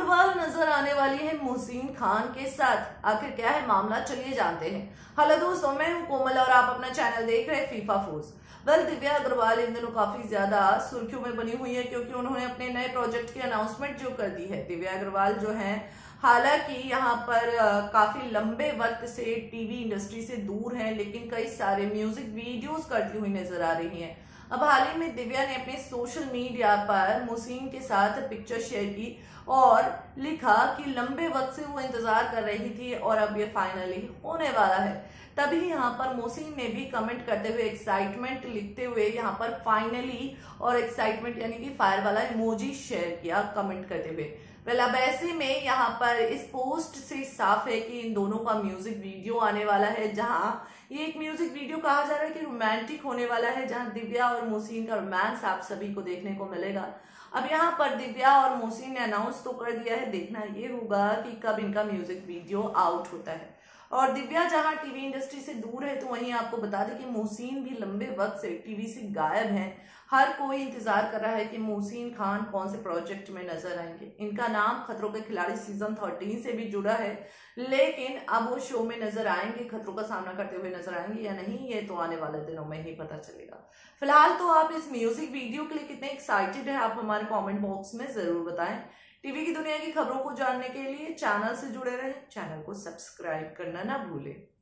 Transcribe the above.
अग्रवाल नजर आने वाली है मोहसिन खान के साथ। आखिर क्या है मामला, चलिए जानते हैं। हेलो दोस्तों, मैं हूं कोमल और आप अपना चैनल देख रहे हैं फीफा फोर्स। दिव्या अग्रवाल इन दिनों काफी ज्यादा सुर्खियों में बनी हुई है क्योंकि उन्होंने अपने नए प्रोजेक्ट की अनाउंसमेंट जो कर दी है। दिव्या अग्रवाल जो है, हालांकि यहाँ पर काफी लंबे वक्त से टीवी इंडस्ट्री से दूर हैं, लेकिन कई सारे म्यूजिक वीडियोस करती हुई नजर आ रही हैं। अब हाल ही में दिव्या ने अपने सोशल मीडिया पर मोहसिन के साथ पिक्चर शेयर की और लिखा कि लंबे वक्त से वो इंतजार कर रही थी और अब ये फाइनली होने वाला है। तभी यहाँ पर मोहसिन ने भी कमेंट करते हुए एक्साइटमेंट लिखते हुए यहाँ पर फाइनली और एक्साइटमेंट यानी कि फायर वाला इमोजी शेयर किया कमेंट करते हुए। वेल, अब ऐसे में यहाँ पर इस पोस्ट से साफ है कि इन दोनों का म्यूजिक वीडियो आने वाला है, जहां ये एक म्यूजिक वीडियो कहा जा रहा है कि रोमांटिक होने वाला है, जहां दिव्या और मोहसिन का रोमांस आप सभी को देखने को मिलेगा। अब यहाँ पर दिव्या और मोहसिन ने अनाउंस तो कर दिया है, देखना ये होगा कि कब इनका म्यूजिक वीडियो आउट होता है। और दिव्या जहां टीवी इंडस्ट्री से दूर है, तो वहीं आपको बता दें कि मोहसिन भी लंबे वक्त से टीवी से गायब हैं। हर कोई इंतजार कर रहा है कि मोहसिन खान कौन से प्रोजेक्ट में नजर आएंगे। इनका नाम खतरों के खिलाड़ी सीजन 13 से भी जुड़ा है, लेकिन अब वो शो में नजर आएंगे, खतरों का सामना करते हुए नजर आएंगे या नहीं, ये तो आने वाले दिनों में ही पता चलेगा। फिलहाल तो आप इस म्यूजिक वीडियो के लिए कितने एक्साइटेड है, आप हमारे कॉमेंट बॉक्स में जरूर बताएं। टीवी की दुनिया की खबरों को जानने के लिए चैनल से जुड़े रहें, चैनल को सब्सक्राइब करना ना भूलें।